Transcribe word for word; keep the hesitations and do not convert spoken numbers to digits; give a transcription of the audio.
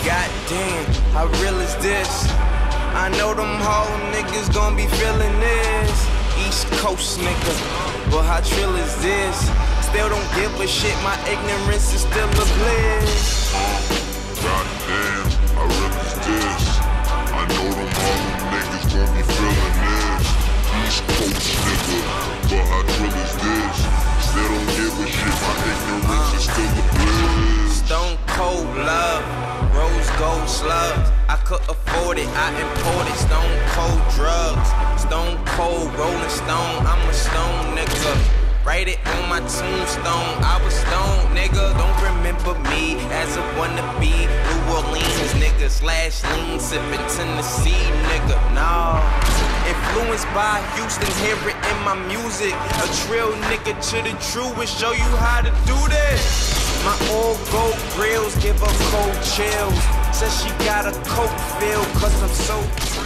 Goddamn, how real is this? I know them whole niggas gon' be feeling this. East Coast nigga, but how trill is this? Still don't give a shit, my ignorance is still a bliss. Goddamn, how real is this? I know them whole niggas gon' be feeling this. East Coast nigga, but how trill is this? Still don't give a shit, my ignorance is still a bliss. Stone cold love, rose gold slugs. I could afford it, I imported stone cold drugs. Stone cold rolling stone, I'm a stone nigga. Write it on my tombstone, I was stone nigga. Don't remember me as a wannabe New Orleans nigga slash lean sipping Tennessee nigga. Nah, influenced by Houston, hear it in my music. A trill nigga to the truest, show you how to do this. My old gold grills give her cold chills. Says she got a coke feel, cause I'm so